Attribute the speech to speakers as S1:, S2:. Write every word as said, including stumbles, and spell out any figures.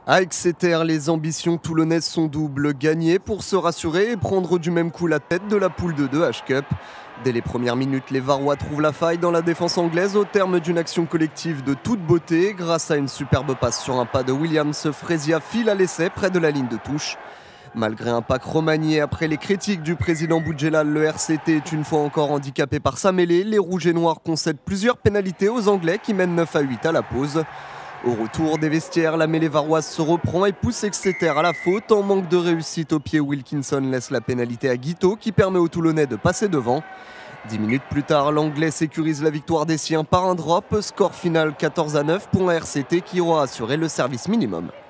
S1: À Exeter, les ambitions toulonnaises sont doubles. Gagner pour se rassurer et prendre du même coup la tête de la poule de deux H-Cup. Dès les premières minutes, les Varois trouvent la faille dans la défense anglaise au terme d'une action collective de toute beauté. Grâce à une superbe passe sur un pas de Williams, Fresia file à l'essai près de la ligne de touche. Malgré un pack remanié après les critiques du président Boudjelal, le R C T est une fois encore handicapé par sa mêlée. Les Rouges et Noirs concèdent plusieurs pénalités aux Anglais qui mènent neuf à huit à la pause. Au retour des vestiaires, la mêlée varoise se reprend et pousse Exeter à la faute. En manque de réussite au pied, Wilkinson laisse la pénalité à Guito qui permet aux Toulonnais de passer devant. Dix minutes plus tard, l'Anglais sécurise la victoire des siens par un drop. Score final quatorze à neuf pour un R C T qui aura assuré le service minimum.